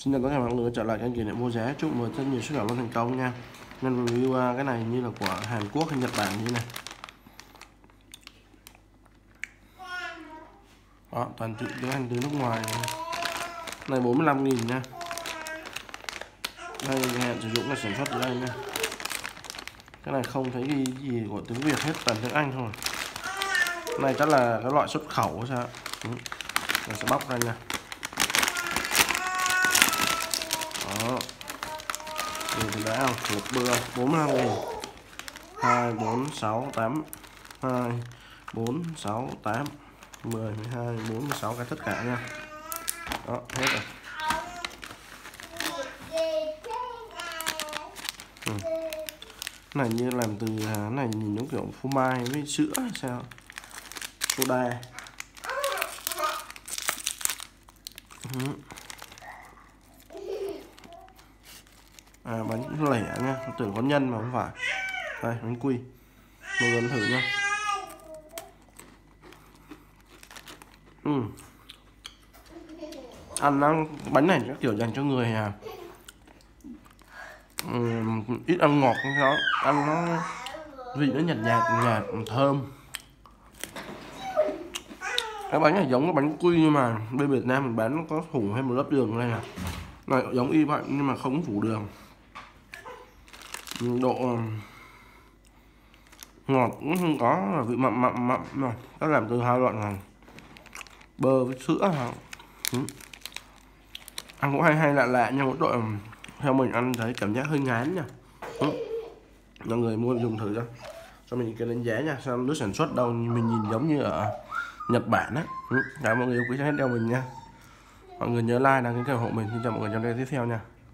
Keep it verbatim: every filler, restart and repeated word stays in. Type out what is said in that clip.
Xin chào tất cả mọi người trở lại kênh Kỷ Niệm Vô Giá. Chúc mọi người rất nhiều sức khỏe luôn thành công nha. Nên review cái này như là của Hàn Quốc hay Nhật Bản như này. Đó, toàn chữ tiếng Anh từ nước ngoài này. Này bốn mươi lăm nghìn nha. Đây hẹn sử dụng là sản xuất ở đây nha. Cái này không thấy ghi gì của tiếng Việt hết, toàn tiếng Anh thôi. Này chắc là cái loại xuất khẩu hay sao. Ừ. Mình sẽ bóc ra nha. Đó. Điều thì đã không? Một bữa bốn mươi lăm nghìn. hai, bốn, sáu, tám. hai, bốn, sáu, tám, mười, mười hai, bốn mươi sáu cái tất cả nha. Đó, hết rồi. Ừ. Này như làm từ cái này nhìn giống kiểu phô mai với sữa hay sao? Soda. Ừ. À, bánh lẻ nha, tưởng có nhân mà không phải. Đây, bánh quy. Mọi người thử nha. Ừ. Ăn nó, bánh này các kiểu dành cho người à, ừ, ít ăn ngọt đó, ăn nó vị nó nhạt nhạt nhạt thơm. Cái bánh này giống cái bánh quy nhưng mà bên Việt Nam mình bán nó có phủ thêm một lớp đường đây nè. Này giống y vậy nhưng mà không phủ đường. Độ ngọt cũng không có, vị mặn mặn mặn mà nó làm từ hai loại này, bơ với sữa hả? Ừ. Ăn cũng hay hay lạ lạ nhưng mỗi đội theo mình ăn thấy cảm giác hơi ngán nha. Ừ. Mọi người mua dùng thử cho cho mình cái đánh giá nha, xem nước sản xuất đâu mình nhìn giống như ở Nhật Bản á. Ừ. Cảm ơn mọi người yêu quý cho hết đeo mình nha. Mọi người nhớ like đăng ký kênh ủng hộ mình. Xin chào mọi người trong video tiếp theo nha.